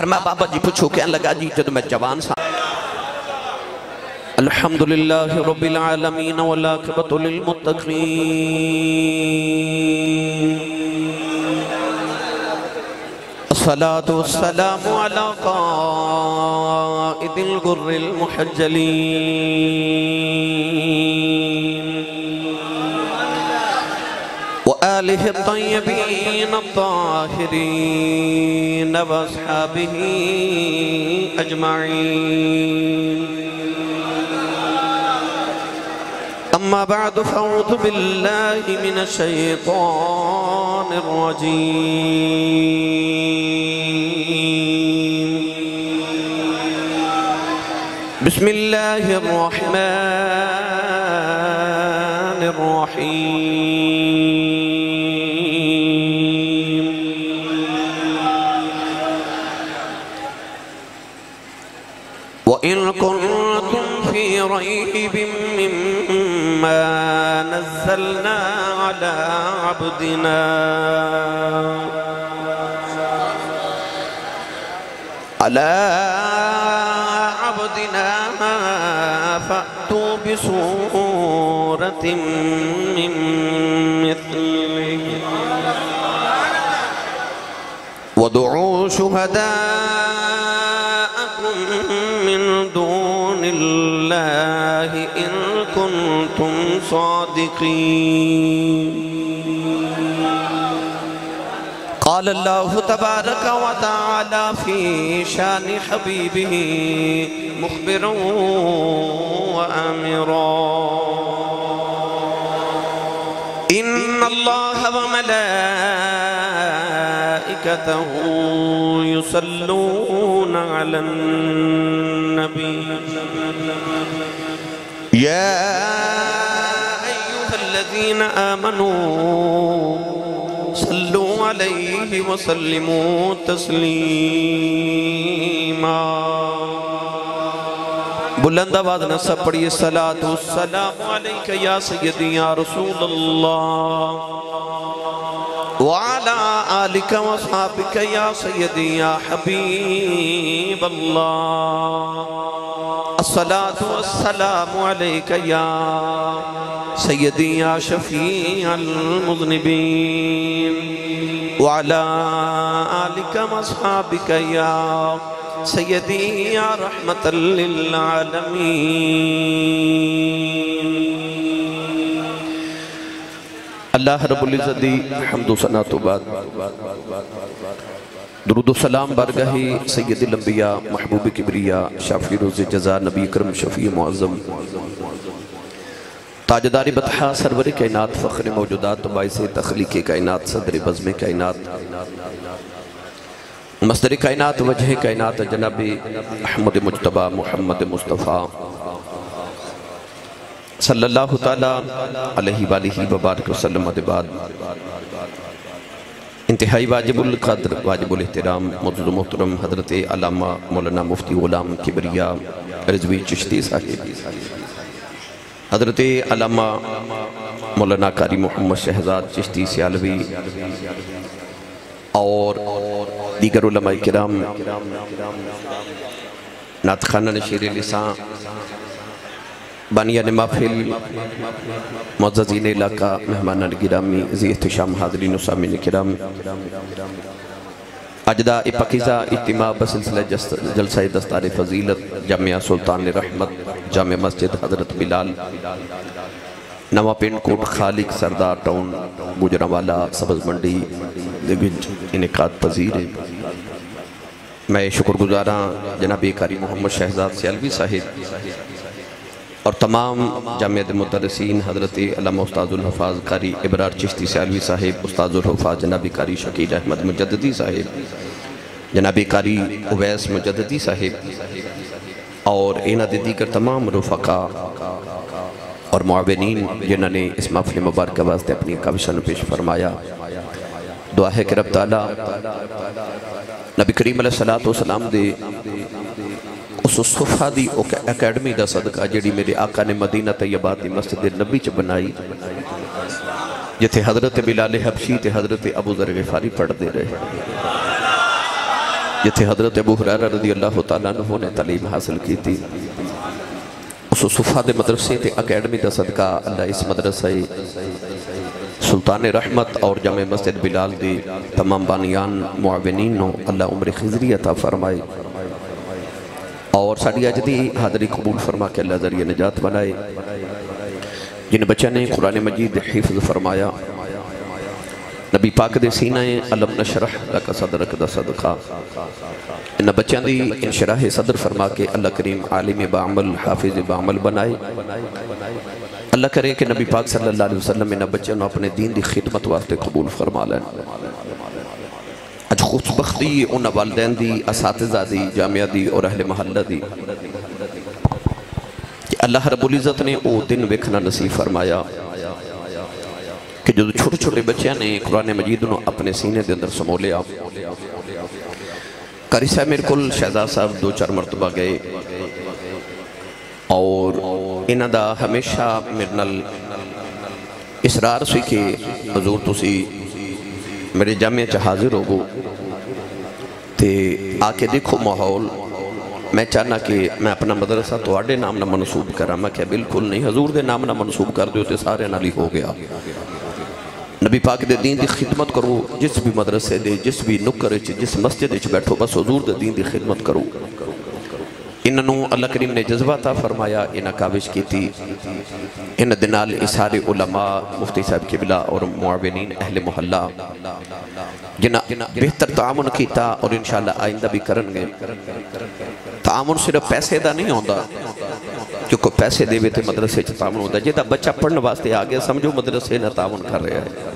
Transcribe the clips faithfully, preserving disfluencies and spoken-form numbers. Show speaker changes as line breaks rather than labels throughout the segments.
फरमाया बाबा जी पूछो क्या लगा जी जब मैं जवान सा अल्हम्दुलिल्लाह रब्बिल आलमीन वल आक़िबतु लिल मुत्तक़ीन अस्सलातु वस्सलामु अला क़ाइदिल गुर्रिल मुहज्जलीन व आलिहि तय्यबीन अत्ताहिरीन व अस्हाबिही अजमईन अम्मा बअद फअऊज़ु बिल्लाहि मिनश शैतानिर रजीम बिस्मिल्लाहिर रहमानिर रहीम व इन कुन्तुम फी रैबिम मिम्मा नज़्ज़लना अला अब्दिना अला अब्दिना फ़अतू बिसूरतिम मिन मिस्लिही वदऊ शुहदाअकुम मिन दूनिल्लाहि इन कुन्तुम सादिक़ीन क़ाल अल्लाहु तबारक व तआला फ़ी शानि हबीबिही मुख़बिरन व आमिरा इन्नल्लाह व मलाइकतहु युसल्लूना अलन नबी या अय्युहल्लज़ीना आमनू सल्लू अलैहि व सल्लिमू तस्लीमा बुलंद आवाज़ न सब पढ़िए सलातु वस्सलामु अलैका या सय्यदी या रसूलल्लाह व अला आलिका व अस्हाबिका या सय्यदी या हबीबल्लाह अस्सलातु वस्सलामु अलैका या सय्यदी या शफ़ीअल मुज़निबीन व अला आलिका व अस्हाबिका या सय्यदी या रहमतल लिल आलमीन। अल्लाह रब्बुल इज़्ज़त दी हम्दो सना तो बाद दुरूद सलाम बारगाहे सय्यदुल अंबिया महबूब किबरिया शाफी रोज़े जज़ा नबी करम शफ़ी मुअज़्ज़म ताजदारी बतहा सरवर कायनात फ़ख्र मौजूदात बाइसे तख़लीक़ कायनात सदर बज़्म कायनात मस्दर कायनात वजह कायनात जनाब अहमद मुज्तबा मोहम्मद मुस्तफ़ा सल्लल्लाहु ताला अलैहि वालिहि वबारक वसल्लम बाद इंतहाई वाजिबुल क़द्र वाजिबुल एहतराम मुअज़्ज़ज़ मोहतरम हज़रत अल्लामा मौलाना मुफ्ती ग़ुलाम किबरिया रिज़वी चिश्ती साहिब हज़रत अल्लामा मौलाना कारी मोहम्मद शहज़ाद चिश्ती सियालवी और दीगर उलमाए किराम नात खाना शेर लिसां बानियान महफिल मुअज़्ज़ज़ीन इलाका मेहमान गिरामी ज़ी एहतिशाम हाज़रीन व सामीन किराम अज दा ए पाकीज़ा इज्तिमा बसिलसिला जलसा दस्तार फजीलत जामिया सुल्तान रहमत जामिया मस्जिद हज़रत बिलाल नवा पिंड कोट खालिक सरदार टाउन गुजरावाला सब्ज़ मंडी इनेकाद पजीर है। मैं शुक्रगुज़ार हाँ जनाब कारी मोहम्मद शहज़ाद सियालवी साहिब और तमाम जामियत मुदर्रिसीन हज़रत अल्लामा उस्तादुल हफ़ाज़ कारी इबरार चिश्ती सियालवी साहिब उस्तादुल हफ़ाज़ जनाब कारी शकील अहमद मुजद्दिदी साहिब जनाब कारी उवैस मुजद्दिदी साहिब और इन्हां दे दीगर तमाम रुफ़क़ा और मुआविनीन जिन्होंने इस महफ़िल मुबारक वास्ते अपनी काविशां पेश फरमाया। दुआ है कि रब ताला नबी करीम अलैहिस्सलातु वस्सलाम दे उस सुफ़ा दी अकैडमी का सदका जिहड़ी मेरे आका ने मदीना तैयबा दी मस्जिद नबी च बनाई जिथे हज़रत बिलाल हबशी ते हज़रत अबू ज़र ग़िफ़ारी पढ़ते रहे। जिथे हज़रत अबू हुरैरा रज़ी अल्लाह तआला अन्हु ने तालीम हासिल की थी, उस सुफा दे मदरसे ते अकेडमी का सदका अल्लाह इस मदरसे सुल्तान रहमत और जामे मस्जिद बिलाल दी तमाम बानियान मुआविनीन नो अल्लाह उम्र खिजरी अता फरमाए और साड़ी अज दी हाज़री कबूल फरमा के अल्लाह जरिए निजात बनाए। जिन बच्चों ने कुरान मजीद हिफ्ज़ फरमाया, नबी पाक दे सीना अलम नशरह लक सदरक दा सदका इन बच्चों की इंशराह सदर फरमा के अल्लाह करीम आलिम बामल हाफिज बामल बनाए। अल्लाह करे कि नबी पाक सल्लल्लाहु अलैहि वसल्लम इन बच्चों को अपने दीन की खिदमत वास्ते कबूल फरमा लैन। अज खुशबख्ती उन वालदैन दी, असातिज़ा दी, जामिया दी और अहले महल्ला दी कि अल्लाह रब्बुल इज़्ज़त ने वो दिन वेखना नसीब फरमाया कि जो छोटे छोटे बच्चों ने कुरान मजीद को अपने सीने के अंदर समो लिया। कारी साहब मेरे को शहजाद साहब दो चार मरतबा गए और इन्हां दा हमेशा मेरे नाल इसरार सी कि हजूर तुसी मेरे जामे च हाजिर होवो ते आके देखो माहौल। मैं चाहना कि मैं अपना मदरसा तुहाडे नाम ना मनसूब करा। मैं क्या बिल्कुल नहीं, हजूर के नाम ना मनसूब कर दो तो सारे नाल ही हो गया। नबी पाक दे दीन की खिदमत करो, जिस भी मदरसे दे जिस भी नुक्कर जिस मस्जिद बैठो बस हजूर दे दीन की खिदमत करो। इन्हों अल्लाह करीम ने जज्बा ता फरमाया, इन्हें काविश की थी। इन दे नाल सारे उलमा मुफ्ती साहब किबला और मुआविनीन अहले मोहल्ला जिन्हें बेहतर तामुन किया और इंशाअल्लाह आइंदा भी करनगे। तामुन सिर्फ पैसे का नहीं होता, क्योंकि पैसे देवे तो मदरसे तामुन होता। जिहदा बच्चा पढ़ने वास्ते आ गया समझो मदरसे ना तामुन कर रहा है।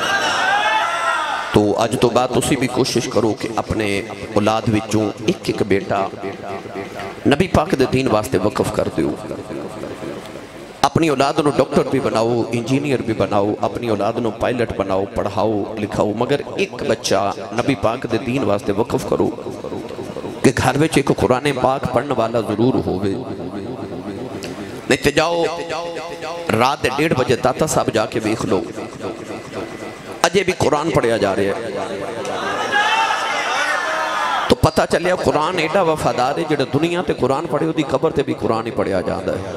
तो अज तो बाद तुसी भी कोशिश करो कि अपने औलाद विचों एक एक बेटा नबी पाक दे दीन वास्ते वक़फ कर दो। अपनी औलाद को डॉक्टर भी बनाओ, इंजीनियर भी बनाओ, अपनी औलाद को पायलट बनाओ, पढ़ाओ लिखाओ, मगर एक बच्चा नबी पाक दे दीन वास्ते वक़फ करो कि घर में एक कुरान पाक पढ़ने वाला जरूर होवे। नहीं तो जाओ रात डेढ़ बजे दाता साहब जाके वेख लो, अजे भी कुरान पढ़िया जा रहा है। तो पता चलिया कुरान एडा वफादार है, जो दुनिया ते कुरान पढ़े उसकी कबर ते भी कुरान ही पढ़िया जाता है।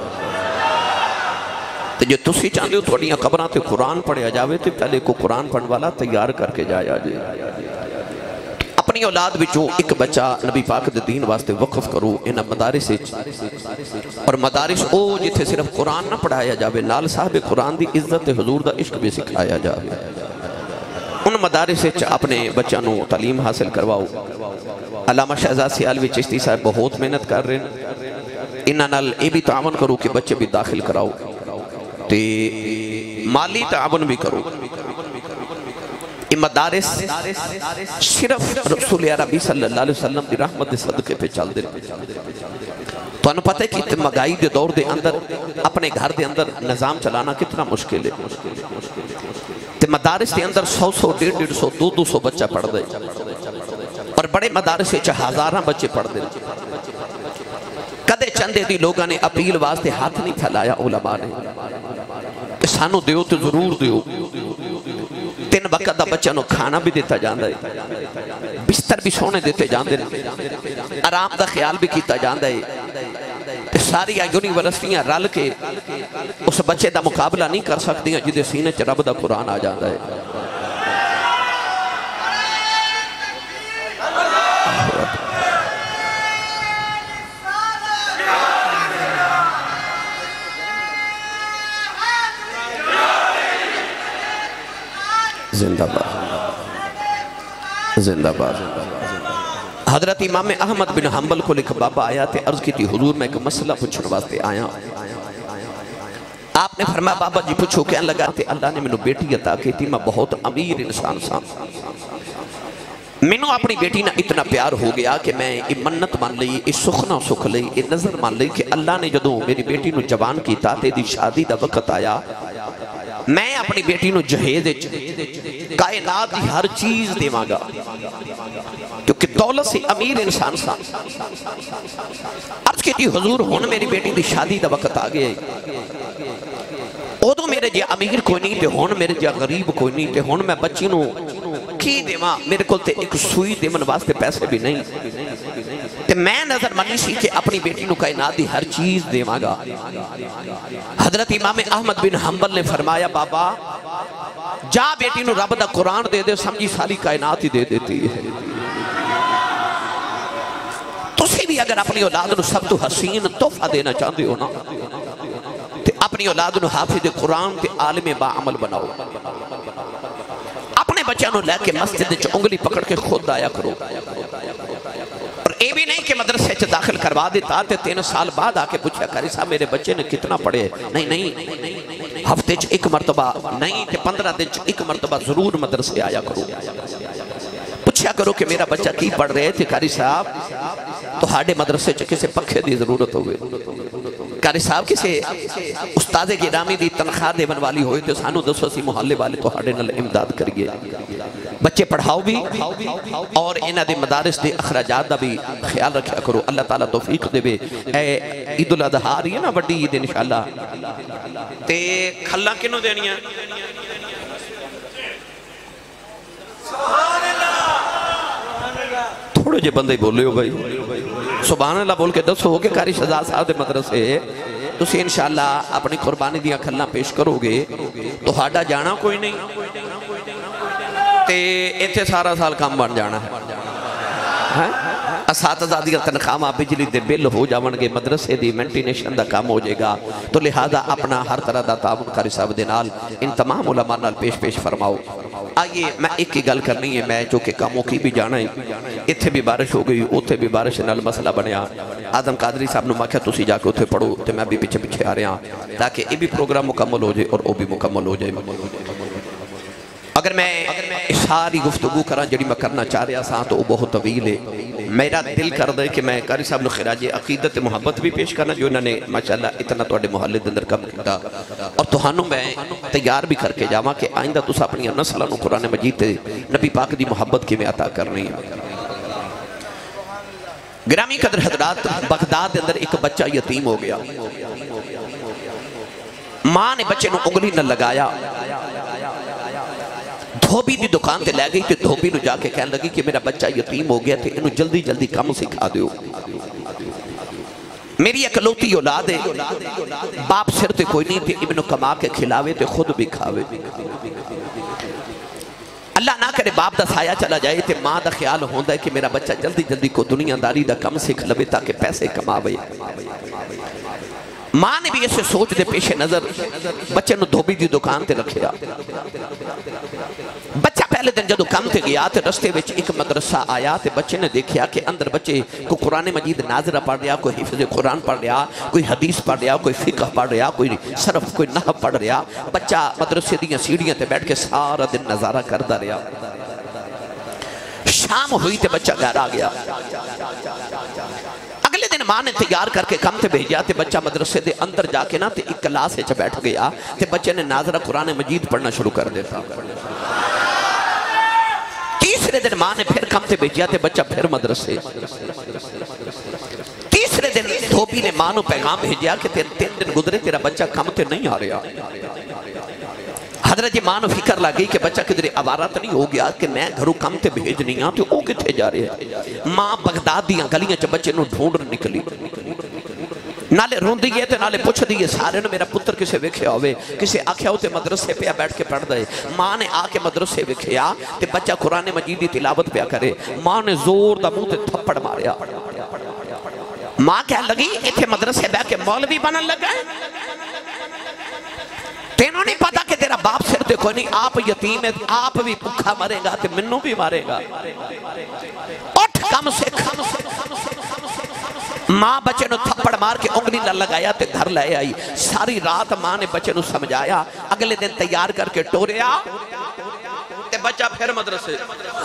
तो जो तुसी चाहते हो थोड़िया कबर ते कुरान पढ़िया जाए तो पहले को कुरान पढ़ने वाला तैयार करके जाया जे। अपनी औलाद विचों एक बच्चा नबी पाक दे दीन वास्ते वक़फ करो इन मदारिस। और मदारिस ओ जिथे सिर्फ कुरान ना पढ़ाया जाए, नाल साहब कुरान की इज्जत हजूर का इश्क भी सिखाया जाए। उन मदारिस अपने बच्चों को तालीम हासिल करवाओ। अल्लामा शहजाद सियालवी चिश्ती साहब बहुत मेहनत कर रहे हैं। इन्हां नाल ये भी तावन करो कि बच्चे भी दाखिल कराओ, ते माली तावन भी करो। मदारिस सिर्फ रसूल अरबी सल्लल्लाहु अलैहि वसल्लम की रहमत के सदके पे चलते हैं। तो पता है कि महंगाई के दौर के अंदर अपने घर के अंदर निज़ाम चलाना कितना मुश्किल है। तो मदारिस के अंदर सौ सौ डेढ़ डेढ़ सौ दो दो सौ बच्चा पढ़ते और बड़े मदारिस हज़ार बच्चे पढ़ते। कदे चंदे दी लोगों ने अपील वास्ते हाथ नहीं फैलाया उलमा ने कि सानू दियो तो जरूर दियो। तीन वक्त का बच्चों को खाना भी दिता जाता है, बिस्तर भी सोने दिते जाते हैं, आराम का ख्याल भी किया जाता है। सारिया यूनिवर्सिटियां रल के उस बच्चे का मुकाबला नहीं कर सकती जिहदे सीने च रब दा कुरान आ जाता है। जिंदाबाद जिंदाबाद। हजरत इमाम अहमद बिन हंबल को लिख बाबा आया थे, अर्ज की थी हुजूर मैं एक मसला पूछने वास्ते आया। आपने फरमाया बाबा जी पूछो। क्या लगा थे अल्लाह ने मैनू बेटी अता की थी, मैं बहुत अमीर इंसान सा। मैनू अपनी बेटी ना इतना प्यार हो गया कि मैं ये मन्नत मान ली, ये सुख ना सुख ली, ये नजर मान ली कि अल्लाह ने जो मेरी बेटी को जवान किया तो यदी शादी का वक्त आया मैं अपनी बेटी को जहेज कायनात की हर चीज देवांगा, क्योंकि दौलत से अमीर इंसान सा। अर्ज की हुजूर हुण मेरी बेटी की शादी का वक्त आ गया, उदों मेरे जो अमीर कोई नहीं तो हुण मेरे जो गरीब कोई नहीं, तो हुण मैं बच्ची नूं की देवा, मेरे को ते एक सुई देवन वास्ते पैसे भी नहीं, ते मैं नजर मनी सी कि अपनी बेटी को कायनात दी हर चीज देवांगा। हजरत इमाम अहमद बिन हंबल ने फरमाया, बाबा जा बेटी को रब दा कुरान दे दे, समझी सारी कायनात ही दे देती है। तुसी भी अगर अपनी औलाद को सब तो हसीन तोहफा देना चाहते हो ना, ते अपनी औलाद को हाफिज कुरान ते आलिम बाअमल बनाओ। अपने बच्चों को लैके मस्जिद च उंगली पकड़ के खुद आया करो। और ये भी नहीं कि मदरसे च दाखिल करवा देता ते तीन साल बाद आके पूछा, कारी साहब मेरे बच्चे ने कितना पढ़े? नहीं नहीं, हफ्ते च एक मरतबा नहीं ते पंद्रह दिन च एक मरतबा जरूर मदरसे आया करो। पूछा करो कि मेरा बच्चा की पढ़ रहे थे। कारी साहब तुहाडे मदरसे च किसी पखे की जरूरत हो, कारी साहब किसी उस्ताद गिरामी की तनख्वाह देवन वाली हो तो सानू दसो, असीं मुहल्ले वाले तुहाडे नाल इमदाद करिए। बच्चे पढ़ाओ भी और इन्हां दे मदारिस के अखराजात का भी ख्याल रखा करो। अल्लाह ताला तौफीक देवे। ए ईद उल अज़हा आ रही है ना, वड्डी ईद इंशाअल्लाह, ते खल्लां किहनूं देणियां? थोड़े जे बंदे बोले हो भाई, सुभान अल्लाह बोल के दसो कि कारी शहजाद साहब के मदरसे तुसीं इंशाअल्लाह अपनी कुर्बानी दियां खल्लां पेश करोगे, तुहाडा जाना कोई नहीं ते इत्थे सारा साल काम बन जाना है। हैं असातिज़ा दी तनख्वाहां, बिजली दे बिल हो जावणगे, मदरसे दी मेंटेनेशन दा काम हो जाएगा। तो लिहाजा अपना हर तरह का ताउन कारी साहब दे नाल इन तमाम उलमा नाल पेश पेश फरमाओ। आइए मैं एक ही गल करनी है, मैं जो कि कामों की भी जाना है। इत्थे भी बारिश हो गई, उत्थे भी बारिश नाल मसला बनया। आदम कादरी साहब ने आख्या तुसीं जाके उत्थे पढ़ो, तो मैं भी पिछे पिछे आ रहा ताकि ये भी प्रोग्राम मुकम्मल हो जाए और वह भी मुकम्मल हो जाए। अगर मैं सारी गुफ्तगू करा जी मैं करना चाह रहा था तो वह बहुत तवील है। मेरा दिल कर दे कि मैं कारी साहब ने खिराज अकीदत मुहब्बत भी पेश करना, जो इन्होंने माशाअल्लाह इतना तुहाडे मुहल्ले दे अंदर काम किया, और तुहानू मैं तैयार भी करके जावां कि आइंदा तुस अपनी नस्लों को कुरान मजीद ते नबी पाक की मुहब्बत किवें अता करनी है। गिरामी कदर हजरात, बगदाद के अंदर एक बच्चा यतीम हो गया। मां ने बच्चे को उंगली न लगाया, धोबी की दुकान से लै गई तो धोबी को जाके कह लगी कि मेरा बच्चा यतीम हो गया, तो इन्हू जल्दी जल्दी काम सिखा दो। मेरी इकलौती औलाद है, बाप सिर ते कोई नहीं, इबन कमा के खिलावे तो खुद भी खावे। अल्लाह ना करे बाप का साया चला जाए तो माँ का ख्याल होता है कि मेरा बच्चा जल्दी जल्दी को दुनियादारी का कम सीख लवे ताकि पैसे कमावे। मां ने भी इस सोच के पेशे नजर बच्चे को धोबी की दुकान से रखा। बच्चा पहले दिन जो काम से गया तो रस्ते में एक मदरसा आया तो बच्चे ने देखा कि अंदर बच्चे को कुरान मजीद नाजरा पढ़ रहा, कोई हिफ्ज़ कुरान पढ़ रहा, कोई हदीस पढ़ रहा, कोई फिकह पढ़ रहा, कोई सरफ कोई नहव पढ़ रहा। बच्चा मदरसे दी सीढ़ियां ते बैठ के सारा दिन नजारा करता रहा। शाम हुई तो बच्चा घर आ गया। अगले दिन मां ने तैयार करके काम से भेजा तो बच्चा मदरसे के अंदर जाके ना तो एक क्लास बैठ गया तो बच्चे ने नाजरा कुरान मजीद पढ़ना शुरू कर देता। तीसरे दिन मां ने फिर काम से भेजा तो बच्चा फिर मदरसे। तीसरे दिन धोबी ने मां को पैगाम भेजा कि तीन दिन गुजरे तेरा बच्चा काम से नहीं आ रहा। हजरत जी मां को फिक्र लग गई कि बच्चा किधरे आवारा तो नहीं हो गया कि मैं घरों काम से भेजनी हाँ तो वह कितने जा रहे हैं। मां बगदाद दी गलियां च बच्चे को ढूंढ निकली, नाले रोंदी है तो नाले पुछदी है सारे ने मेरा पुत्र किसे वेख्या होवे, किसे आख्या हो तो मदरसे पे बैठ के पढ़दा है। मां ने आके मदरसे वेख्या तो बच्चा कुरान मजीद की तिलावत पे करे। मां ने जोर दा मुंह ते थप्पड़ मारिया। मां कह लगी इत्थे मदरसे बैठ के मौलवी बनन लगा है, तेनों नहीं पता कि तेरा बाप सिर ते कोई नहीं, आप यतीम है, आप भी भूखा मरेगा तो मैनू भी मारेगा। उठ कम से कम मां बच्चे को थप्पड़ मार के उंगली न लगाया तो घर ले आई। सारी रात मां ने बच्चे को समझाया। अगले दिन तैयार करके टोरिया ते बच्चा फिर मदरसे।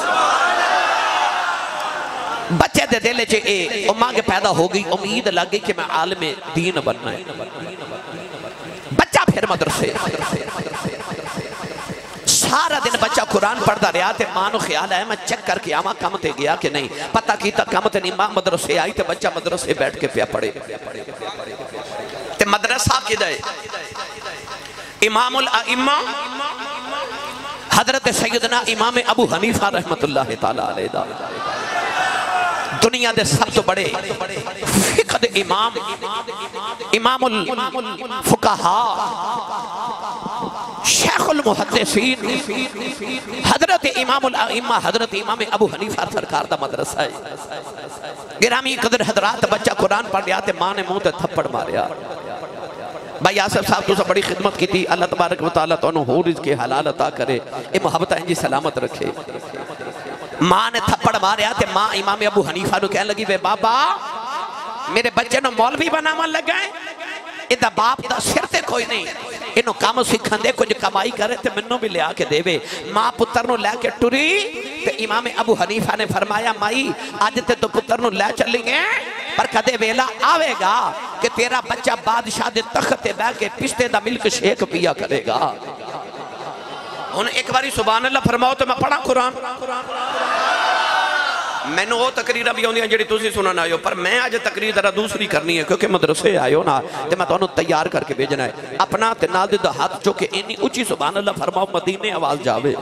बच्चे दे दिल च ए उमंग पैदा हो गई, उम्मीद लग गई कि मैं आलिम दीन बनना है। बच्चा फिर मदरसे। सारा दिन बच्चा कुरान पढ़ता रहा तो मां को ख्याल आया मैं चेक करके आवा काम ते गया कि नहीं। पता किया काम ते नहीं, मां मदरसे आई तो बच्चा मदरसे बैठ के पिया पढ़े। ते मदरसा किदा है? इमामुल अइम्मा हजरत सैयदना इमाम अबू हनीफा रहमतुल्लाह ताला अलैह दा दुनिया दे सब तो बड़े फिक़ह दे इमाम इमामुल फुक़हा शेखुल मुहद्दिसीन हजरत इमामुल अइम्मा हजरत इमाम अबू हनीफा सरकार दा मदरसा है। गिरामी कदर हजरात बच्चा कुरान पढ़ लिया ते मां ने मुंह ते थप्पड़ मारिया। भाई आसिफ साहब तुसा बड़ी खिदमत की थी, अल्लाह तबारक व तआला तुहानू होर रिज़्क़ हलाल अता करे, ये मोहब्बत इंजी सलामत रखे। मां ने थप्पड़ मारिया ते मां इमाम अबू हनीफा नु कहन लगी वे बाबा मेरे बच्चे नु मौलवी बनावन लगा है, इदा बाप दा सिर ते कोई नहीं, इन्हों काम सीखन दे, कुछ कमाई करे ते मैनू भी लिया के देवे। मां पुत्र नु लैके टुरी ते इमाम अबू हनीफा ने फरमाया माई अज ते तो पुत्र नु लै चलेंगे, पर कदे वेला आवेगा कि तेरा बच्चा बादशाह दे तख्त ते बैठ के पिस्ते दा मिल्क शेक पिया करेगा। हुण एक बारी सुभान अल्लाह फरमाओ तो मैं पढ़ा कुरान। मैनू वो तकरीर भी आउंदियां जिहड़ी तुसीं सुनन आए हो, पर मैं अज तकरीर जरा दूसरी करनी है क्योंकि मदरसे आए हो ना ते मैं तुहानू तैयार करके भेजना है। अपना ते नाल दे हाथ चुक के इन्नी उच्ची सुभान अल्लाह फरमाओ मदीने आवाज जावे।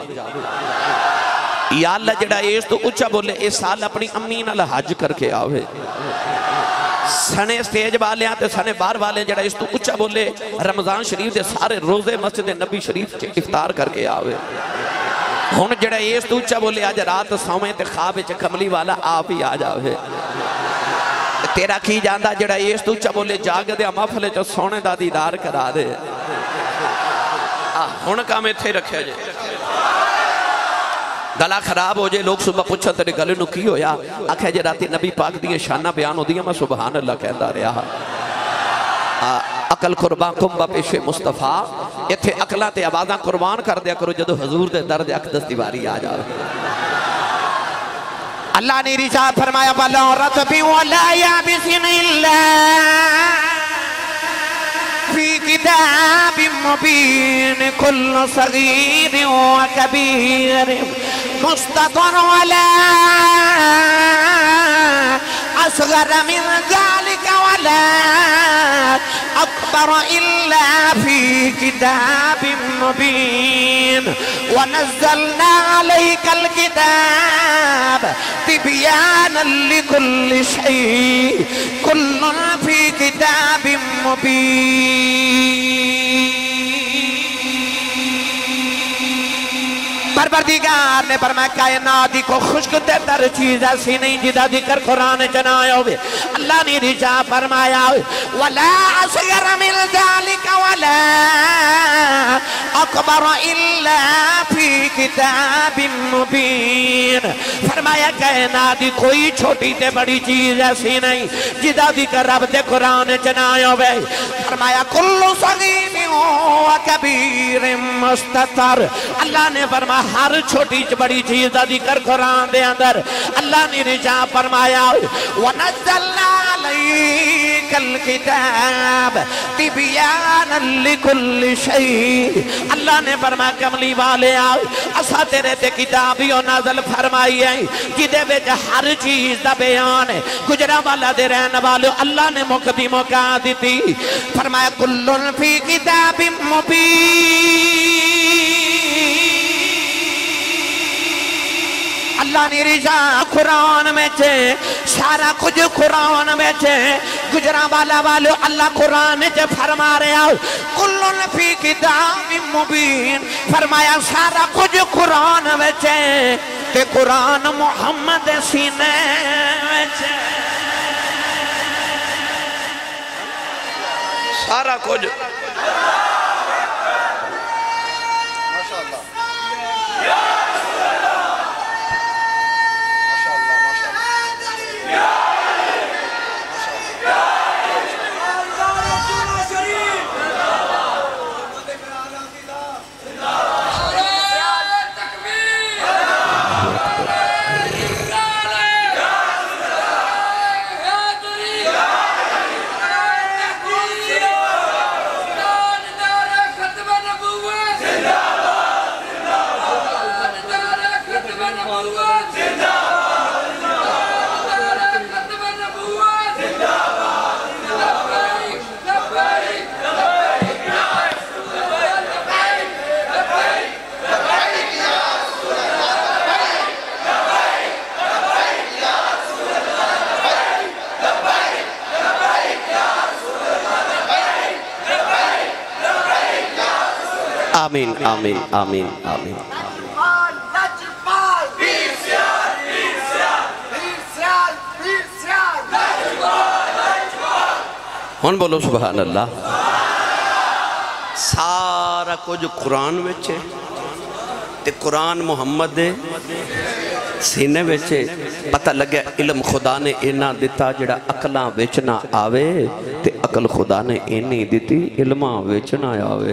या अल्लाह जिहड़ा इस तो उच्चा बोले इस साल अपनी अम्मी नाल हज करके आवे। सने स्टेज वाले ते सने बाहर वाले जरा इस तो उच्चा बोले रमजान शरीफ के सारे रोजे मस्जिद नबी शरीफ इफ्तार करके आवे। हुण जरा इस तो उच्चा बोले अज रात सौवें ते ख्वाब विच कमली वाला आप ही आ जावे। तेरा की जांदा जरा इस तो उच्चा बोले जागदे महफिल च सोने दा दीदार करा दे। हुण काम इत्थे रखिया जे, गला खराब हो जाए, लोग सुबह पूछा तेरे गले नूं की होया, आख्या जे राती नबी पाक दी शाना बयान होंदियां मैं सुभान अल्लाह कहता रहा। अकल कुर्बान कुंबा पेशे मुस्तफा, इत्थे अकलां ते आवाज़ां कुर्बान कर दिया करो जदों हजूर दे दर दे अकदस दी वारी आ जाए।
अल्लाह ने इरशाद फरमाया वला रतबी वला याबिसिन इल्ला फी किताबिम मुबीन कुल्लु सगीर व कबीर मुस्ततर वला असगर मिन ज़ालिका वला अकबर इल्ला फी किताबिम मुबीन व नज़्ज़लना अलैकल किताब तिबयानन लिकुल्लि शै कुल्लुन फी किताबिम मुबीन। परवरदिगार ने फरमाया कायनात को खुश्क ते तर चीज ऐसी नहीं जिदा जिक्र कुरान च ना होवे। अल्लाह ने रिजा फरमाया वला असगर मिन ज़ालिका वला अकबर इल्ला फी किताबिम मुबीन। फरमाया कायनात कोई छोटी ते बड़ी चीज ऐसी नहीं जिदा जिक्र रब दे कुरान च ना होवे। फरमाया कुल्लु सगीरिन व कबीर मुस्ततर। अल्लाह ने फरमाया हर छोटी बड़ी चीज का जिक्र कुरान दे अंदर। अल्लाह ने रिजा फरमाया व नज़्ज़लना अलैकल किताब तिबयानन लिकुल्लि शै। अल्लाह ने फरमाया कमली वाले आओ असा तेरे ते किताब ही नाज़िल फरमाई है जिदे विच हर चीज का बयान है। गुजरांवाला दे रहने वाले अल्लाह ने मुकदी मौका दी। फरमाया कुल्लुन फी किताबिम मुबीन। अल्लाह ने रिजा कुरान में चे सारा कुछ कुरान में चे। गुजरांवाला वालों अल्लाह कुरान च फरमा रहा कुल्लुन फी किताबिम मुबीन। फरमाया सारा कुछ कुरान में चे ते कुरान मुहम्मद सीने में चे।
सारा कुछ आमीन आमीन आमीन आमीन। हुण बोलो सुभान अल्लाह। सारा कुछ कुरान विच है ते कुरान मुहम्मद दे सीने विच पता लगे इल्म खुदा ने इन्ना दिता जिहड़ा अकलां विच ना आवे ते अकल खुदा ने इन्नी दिती इल्मां विच ना आवे।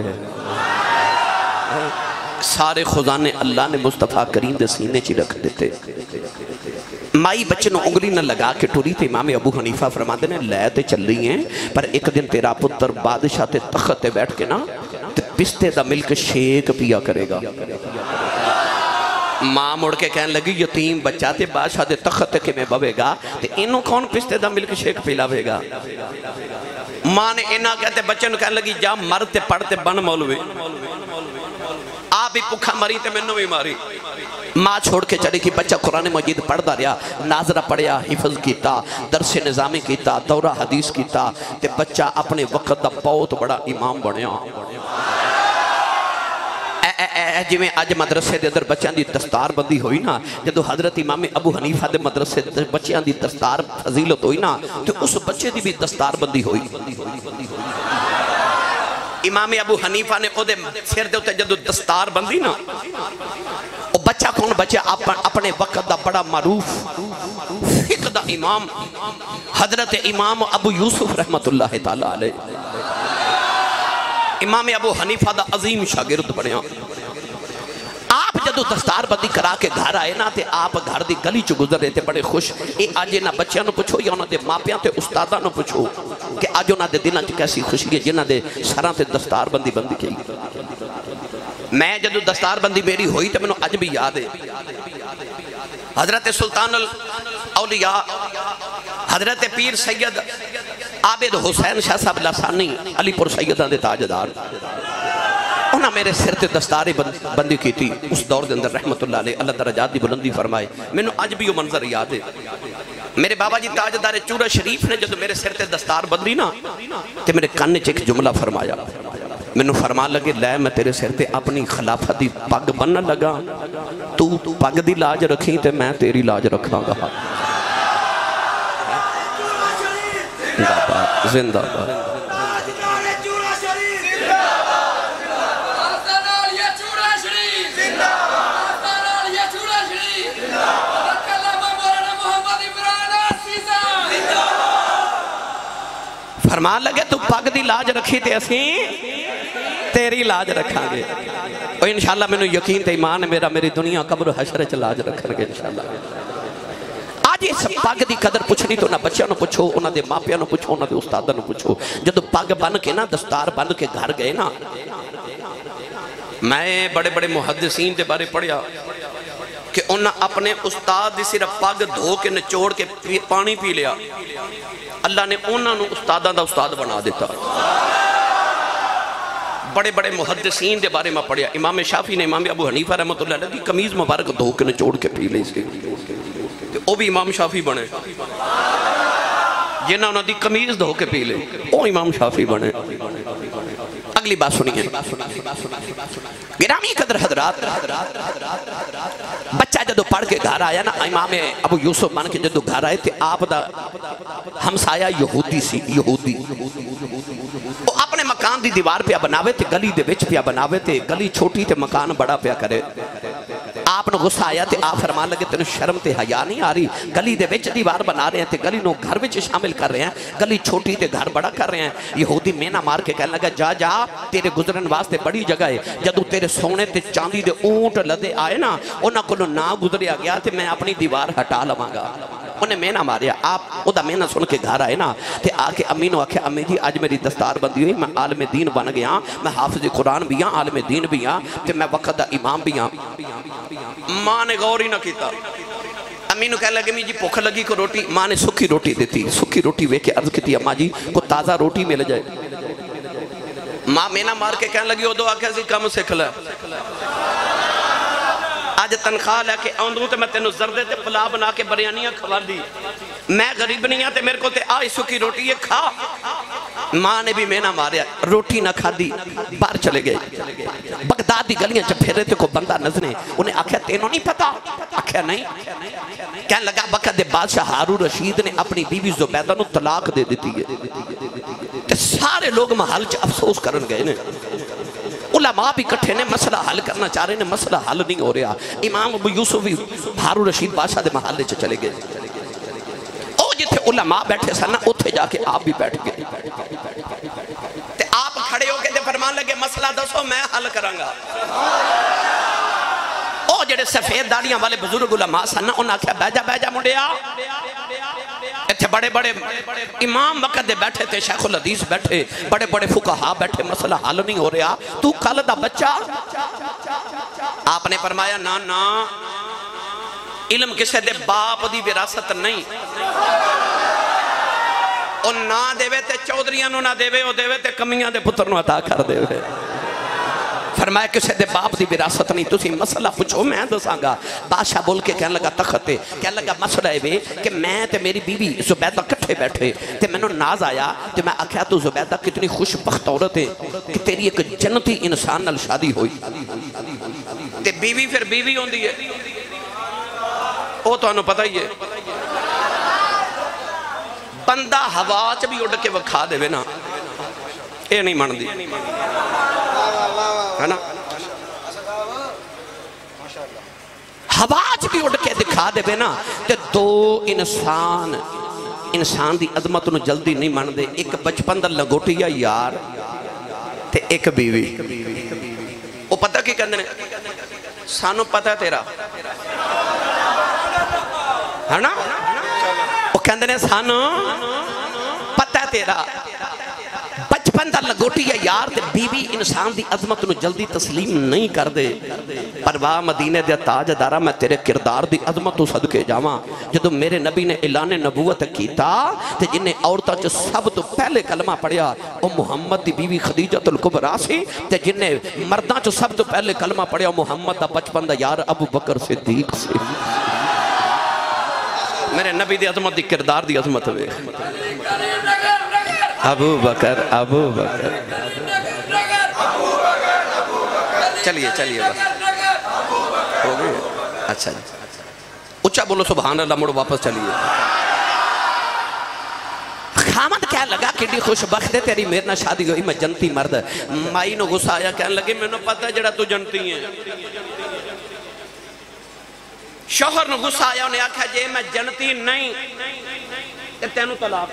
सारे खुजाने अल्लाह ने मुस्तफा करीम दे सीने च रख दिते। माई बच्चे नूं उंगली न लगा के टुरी ते इमाम अबू हनीफा फरमाते ने लै ते चली है पर एक दिन तेरा पुत्र बादशाह ते तख्त ते बैठ के ना ते पिस्ते दा मिल्क शेक पिया करेगा। मां मुड़ के कहने लगी यतीम बच्चा ते बादशाह दे तख्त ते किवें बवेगा ते इनू कौन पिस्ते दा मिल्क शेक पिलावेगा। मां ने इना कहते बच्चे नूं कहने लगी जा मर ते पढ़ ते बन मौलवी। आप भी भुखा मरी ते मैनू भी मारी। माँ छोड़ के चली कि बच्चा कुरान मजीद पढ़ता रहा, नाजरा पढ़िया, हिफज किया, दरसे निजामी किया, दौरा हदीस किया ते बच्चा अपने वक्त का बहुत बड़ा इमाम बनया। जिमें अज मदरसे के अंदर बच्चों की दस्तार बंदी हुई ना, जो हजरत इमाम अबू हनीफा के मदरसे बच्चों की दस्तार फजीलत हुई ना तो उस बच्चे की भी दस्तार बंदी हुई। इमाम अबू हनीफा ने ओदे सिर दे उत्ते जदों दस्तार बंदी ना ओ बच्चा कौन बच्चा अपने वक्त का बड़ा मारूफ फिक़ह दा इमाम हजरत इमाम अबू यूसुफ रहमतुल्लाह तआला अलैह इमाम अबू हनीफा दा अजीम शागिर्द बनया। आप जदों दस्तार बंदी करा के घर आए ना ते आप घर की गली च गुजरे थे बड़े खुश। ये अज इन्हां बच्चों को पुछो या उन्होंने मापियां ते उस्तादां नूं पुछो कि अज उन्होंने दिलों च कैसी खुशी है जिन्हां दे सरां ते दस्तार बंदी बंदी की। मैं जदों दस्तार बंदी मेरी हुई तो मैनूं अज भी याद है हजरत सुल्तानुल औलिया हजरत पीर सैयद आबिद हुसैन शाह साहब लासानी अलीपुर सैयदां दे ताजदार उन्हें मेरे सिर ते दस्तार बंदी की थी उस दौर के अंदर रहमतुल्लाह अलैह अल्लाह दरजात दी बुलंदी फरमाए। मैनूं अज भी वो मंजर याद है। मेरे बाबा जी ताजदार चूरा शरीफ ने जो मेरे सिर ते दस्तार बंदी ना तो मेरे कान च एक जुमला फरमाया। मैनू फरमा लगे लै मैं तेरे सिर ते अपनी खिलाफत की पग बन्न लगा, तू पग की लाज रखी तो मैं तेरी लाज रखांगा। जिंदाबाद जिंदाबाद। फरमा लगे तू पग की लाज रखी ते असी तेरी लाज रखांगे। और इंशाअल्लाह मैनू यकीन ते ईमान है मेरा मेरी दुनिया कब्र हशर च लाज रखणगे इंशाअल्लाह। अज इस पग की कदर पुछनी तो उन्होंने बच्चों को पुछो, उन्होंने मापिया पुछो, उन्होंने उस्तादा पुछो। जब पग बन के ना दस्तार बन के घर गए ना, मैं बड़े बड़े मुहद्दिसीन के बारे पढ़िया कि उन्हें अपने उस्ताद की सिर्फ पग धो के निचोड़ के पानी पी लिया, अल्लाह ने उन्होंने उस्तादा का उस्ताद बना दिता। बड़े बड़े मुहद्दिसीन के बारे में पढ़िया। इमाम शाफी ने इमाम अबू हनीफा रहमतुल्लाह अलैह की कमीज मुबारक धो के निचोड़ के पी ली, वो भी इमाम शाफी बने। जिन्हें उन्होंने कमीज धो के पी ले वो इमाम शाफी बने। अगली बात सुनिए गिरामी कदर हजरात, बच्चा जदों पढ़ के घर आया ना इमाम अबू यूसुफ बन के जदों घर आए तो आप दा हमसाया यहूदी सी। यहूदी वो अपने मकान की दीवार पिया बनावे ते गली दे विच पिया बनावे ते गली छोटी ते मकान बड़ा पिया करे। आप ने गुस्सा आया तो आप फरमान लगे तेन शर्म ते हया नहीं आ रही, गली दे विच दीवार बना रहे हैं ते गली नूं घर विच शामिल कर रहे हैं, गली छोटी ते घर बड़ा कर रहे हैं। यहूदी मेना मार के कहने लगा जा जा तेरे गुजरन वास्ते बड़ी जगह है, जदों तेरे सोने ते चांदी दे ऊंट लदे आए ना उन्हां कोलों ना गुजरिया गया तो मैं अपनी दीवार हटा लवांगा। उन्हें मेना मारिया। आप उदा मेना सुन के घर आए ना तो आके अम्मी ने आख्या अम्मी जी अज मेरी दस्तार बंदी हुई, मैं आलम दीन बन गया, मैं हाफिज कुरान भी हाँ, आलम दीन भी हाँ, तो मैं वक्त का इमाम भी हाँ। मां ने गौर ही ना किया। अम्मी कह लगे मी जी भुख लगी को रोटी, मां ने सुखी रोटी दी। सुखी रोटी वेख के अर्ज की अम्मा जी को ताज़ा रोटी मिल जाए। मां मेना मार के कह लगी उदो आख्या सी कम सिख लै, अज तनख्वाह लैके आऊँ तो मैं तेन जरदे ते पुला बना के बिरयानियां खवादी। मैं गरीब नहीं हाँ तो मेरे को आ सुखी रोटी है खा। मां ने भी मेना मारिया, रोटी ना खादी, बाहर चले गए। बगदाद की गलियां च फिरे तो कोई बंदा नजरे, उन्हें आख्या तेनों नहीं पता? आख्या नहीं। कहने लगा वक्त दे बादशाह हारून रशीद ने अपनी बीवी जुबैदा नूं तलाक दे दी है। ते सारे लोग महल च अफसोस करन गए ने, उलमा भी इकट्ठे ने, मसला हल करना चाह रहे ने, मसला हल नहीं हो रहा। इमाम अबू यूसुफ भी हारून रशीद बादशाह के महल च चले गए। जिथे उलमा बैठे सन ना उत्थे जाके आप भी बैठ गए। ते आप खड़े होके ते फरमान लगे मसला दसो मैं हल करांगा। ओ जेड़े सफेद दाड़ियां वाले बुजुर्ग उलमा सन ना उन्हें आख्या बैजा बैजा मुंडिया, इत्थे बड़े बड़े इमाम वक्त दे बैठे थे, शेखुल हदीस बैठे, बड़े बड़े फुकाहा बैठे, मसला हल नहीं हो रहा, तू कल दा बच्चा। आपने फरमाया ना ना, इल्म किसी दे बाप दी विरासत नहीं, और ना देवे ते चौधरियां नु ना देवे, ओ देवे ते कमियां दे पुत्र नु अता कर देवे। फरमाया किसी दे बाप दी विरासत नहीं, तुसी मसला पूछो मैं दसांगा। बादशाह बोल के कहने लगा तखत ते, कहने लगा मसला है वे कि मैं ते मेरी बीवी जुबैदा कट्ठे बैठे ते मैनू नाज आया ते मैं आख्या तू जुबैदा कितनी खुशबख्त औरत है कि तेरी एक जन्नती इंसान नाल शादी हुई। ते बीवी फिर बीवी होंदी है, वो तो पता ही है। बंदा हवा च भी उड़ के विखा देवे ना, ये नहीं मनदी है ना, हवा च भी उड़ के दिखा देवे ना, ते दो इंसान इंसान की अजमत नूं जल्दी नहीं मनते। एक बचपन दा लंगोटिया यार ते एक बीवी। वो पता की कहंदे ने, सानू पता तेरा है ना, वो कहंदे ने सानू पता तेरा। बचपन का लंगोटिया यार ते बीवी इंसान की अजमत नूं जल्दी तस्लीम नहीं करते। पर वाह मदीने दे ताजदारा, मैं तेरे किरदार की अजमत तो सदके जावां। जदों मेरे नबी ने ऐलान नबूवत कीता ते जिन्हें औरतां च सब तो पहले कलमा पढ़िया वो मुहम्मद की बीवी खदीजतुल कुबरा सी, ते जिन्हें मर्दां च सब तो पहले कलमा पढ़िया मुहम्मद का बचपन का यार अबू बकर सिद्दीक सी। मेरे नबी दी अजमत दी किरदार दी अजमत वे अबू बकर अबू बकर। चलिए चलिए बस हो गए। अच्छा उच्चा बोलो सुभान अल्लाह, मुड़ वापस चलिए। खामद क्या लगा कि खुशबख्त है तेरी मेरे नाल शादी हुई, मैं जनती मर्द। माई नूं गुस्सा आया, कहने लगे मैनूं पता जेड़ा तू जनती है। शौहर नूं गुस्सा आया, उन्हें आख्या जे मैं जनती नहीं ते तैनूं तलाक।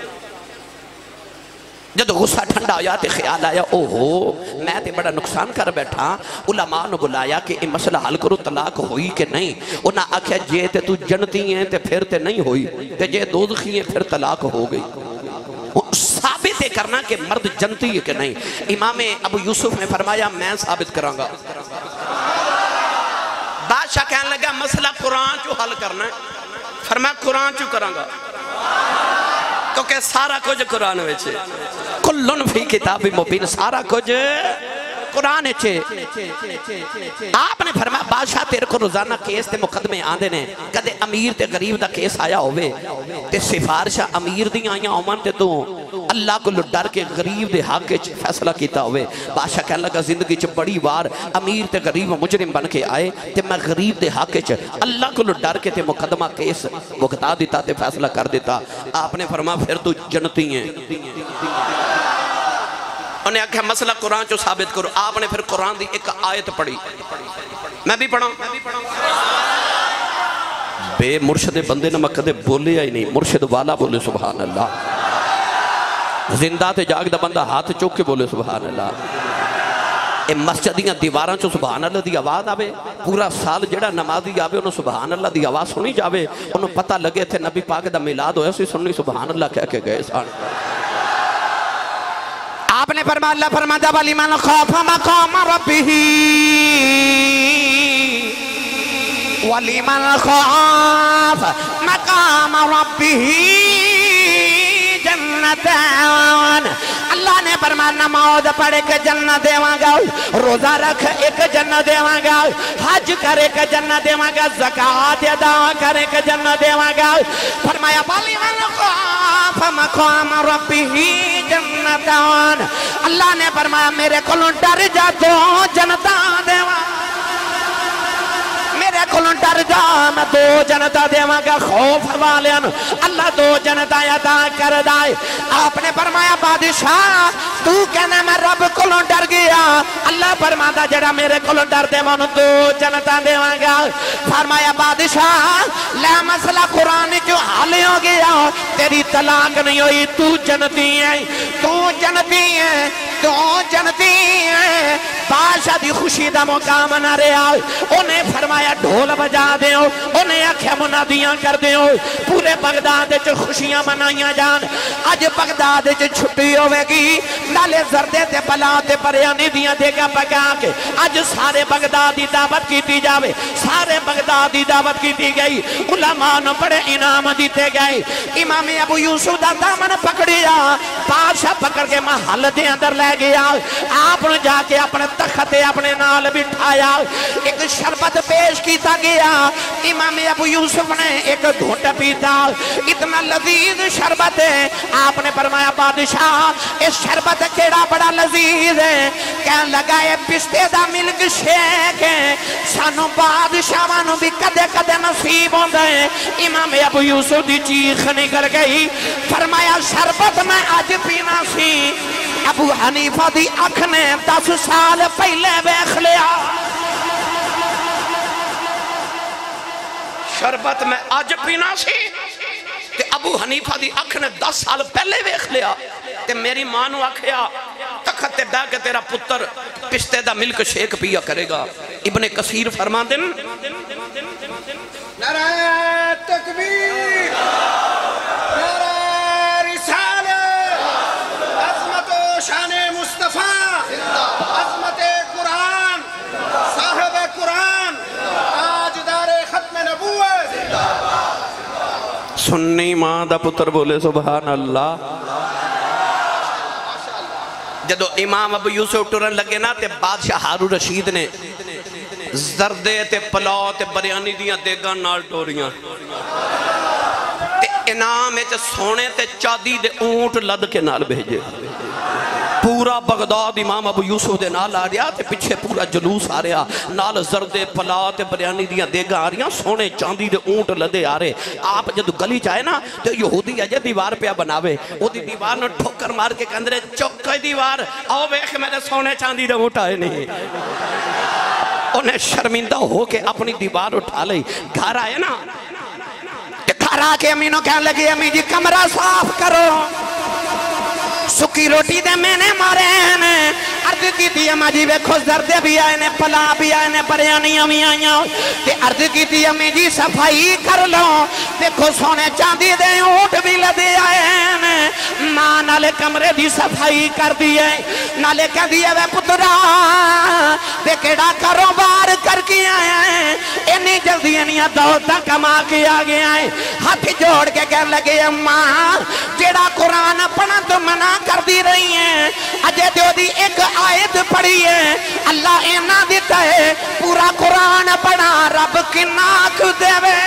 जब गुस्सा ठंडा होया तो ख्याल आया ओहो मैं तो बड़ा नुकसान कर बैठा। उलमा ने बुलाया कि यह मसला हल करो, तलाक हुई कि नहीं। उन्हें आख्या जे ते तू जनती है तो फिर तो नहीं हुई, ते जे दोज़खी है फिर तलाक हो गई। साबित है करना कि मर्द जनती है कि नहीं। इमाम अबू यूसुफ ने फरमाया मैं साबित करांगा। बादशाह कहने लगा मसला कुरान चो हल करना है। फरमाया कुरान चो करांगा, क्योंकि सारा कुछ कुरान विच कुल्लुन फी किताबि मुबीन, सारा कुछ कुरान च। आपने फरमाया बादशाह तेरे को रोजाना केस ते मुकदमे आंदे ने, कदे अमीर ते गरीब दा केस आया होवे ते सिफारिशा अमीर दी आईयां होवन ते तू अल्लाह को डर के गरीब दे हक च फैसला किया होवे। बादशाह कहने लगा जिंदगी च बड़ी बार अमीर ते गरीब मुजरिम बन के आए ते मैं गरीब दे हक च अल्लाह को डर के ते मुकदमा केस भुगता दिता ते फैसला कर दिता। आपने फरमाया फिर तू जनती है। उन्हें आख्या मसला कुरान चो साबित करो। आपने फिर कुरान की एक आयत पढ़ी, मैं भी पढ़ा। बे मुर्शद बंदे ने मैं कदे बोलिया ही नहीं, मुर्शद वाला बोले सुभान अल्लाह। जिंदा ते जागदा बंदा हाथ चुक के बोले सुभान अल्लाह। ये मस्जिद दी दीवारां चो सुभान अल्लाह दी आवाज़ आवे, पूरा साल जेड़ा नमाजी आवे उन्होंने सुभान अल्लाह दी आवाज़ सुनी जावे, उन्होंने पता लगे थे नबी पाक दा मिलाद होया सी, सुननी सुभान अल्लाह कह के गए सन। आपने फरमाया अल्लाह फरमाता वलिमन खौफा मकाम रब्बिही वलिमन खौफा मकाम रब्बिही जन्नतान। अल्लाह ने फरमाया नमाज पढ़ के जन्नत देवांगा, रोजा रख एक जन्नत देवांगा, हज कर एक जन्नत देवांगा, ज़कात अदा कर एक जन्नत देवांगा। फरमाया वलिमन खौफ
मकाम रब्बिही जन्नतान। अल्लाह ने फरमाया मेरे कोलों डर जा दो जनता देवा, मेरे कोलों डर जा मैं दो जनता देवांगा खौफ वालियां नूं अल्लाह दो जनता अता कर दाए। आपने फरमाया बादशाह तू कहना मैं रब कोलों डर गया, अल्लाह फरमाता जेड़ा मेरे कोलों डर देवा उन्हें दो जनता देवांगा। फरमाया बादशाह ले मसला कुरान जो हल हो गया, तेरी तलाक नहीं हुई, तू जनती है, तू जनती है, तू जनती है। बादशाह दी खुशी दा मौका मना रहा, उन्हें फरमाया ढोल बजा दो, उन्हें आख्या मुनादियां कर दो, पूरे बगदाद च खुशियां मनाइया जान। अज बगदाद च छुट्टी होगी, नाले जरदे ते बला ते बरयानी दियां देगा पका के अज सारे बगदाद की दावत की जावे, सारे बगदाद की दावत की गई। उलमा नूं बड़े इनाम दिते गए। इमाम अबू यूसुफ दा दामन पकड़िया, बादशाह पकड़ के महल दे अंदर ले गया, आप जाके अपने तख्त अपने नाल बिठाया, एक शरबत पेश किया गया। इमाम अबू यूसुफ ने एक घुट पीता, इतना लजीज शरबत है। आपने फरमाया बादशाह इस शरबत केड़ा बड़ा लजीज है, कह लगा ये पिस्ते दा मिल्क शेक है, सानू बादशाहां नूं भी कदे कदे नसीब होंदा है। इमाम अबू यूसुफ दी चीख निकल गई, फरमाया शरबत मैं अज पीना सी, अबू हनीफा दी अख ने दस साल पहले वेख लिया। शरबत मैं अज पीना सी ते अबू हनीफा दी अख ने दस साल पहले वेख लिया। ते मेरी मां नूं आखिया तखत ते बैठ के तेरा पुत्र पिस्ते दा मिल्क शेक पिया करेगा। इब्ने कसीर फरमांदे ने नारे तकबीर, नारे रिसालत, अज़मत ओ शाने मुस्तफा, अज़मत कुरान, साहिब कुरान, ताजदार खत्म नबूवत। सुन्नी मां दा पुत्र बोले सुभान अल्लाह। जदों इमाम अबू यूसुफ टुरन लगे ना ते बादशाह हारून रशीद ने जरदे ते पलाव ते बरयानी दियां देगां नाल टोरियां ते इनाम विच सोने ते चांदी दे ऊंट लद के नाल भेजे। पूरा बगदाद इमाम अबू यूसुफ दे नाल आ रहा ते पिछे पूरा जुलूस आ रहा, नाल जरदे पलाव ते बरयानी दियां देगां आ रही, सोने चांदी दे ऊंट लदे आ रहे। आप जब गली च आए ना तो यहूदी अजे दीवार पे बनावे, ओदी दीवार नूं ठोकर मार के कहंदे चौक दीवार आओ वेख मेरे सोने चांदी दे ऊंट आए नहीं। उन्हें शर्मिंदा हो के अपनी दीवार उठा ली। घर आए ना घर आके अम्मी नूं कहने लगी अम्मी जी कमरा साफ करो, सुकी रोटी दे मैंने मारे ने। अर्ज की अम्मा जी वेखो जरदे भी आए ने, पला भी आए ने, बरयानियां भी आईया ते अर्ज की अम्मी जी सफाई कर लो, देखो सोने चांदी दे ऊंट भी लदे आए ने। मां नाले कमरे दी सफाई कर दी है, नाले कहदी है वे पुत्रा ते केड़ा कारोबार करके आया है, इन्नी जल्दी इन्नियां दौलतां कमा के आ गया है। हाथ जोड़ के कह लगे अम्मा जेड़ा कुरान पढ़न तो मना कर दी रही है, अजे तो दी एक आयत पढ़ी है, अल्लाह इना दिता है पूरा कुरान पढ़ा रब किन्ना कुछ देवे।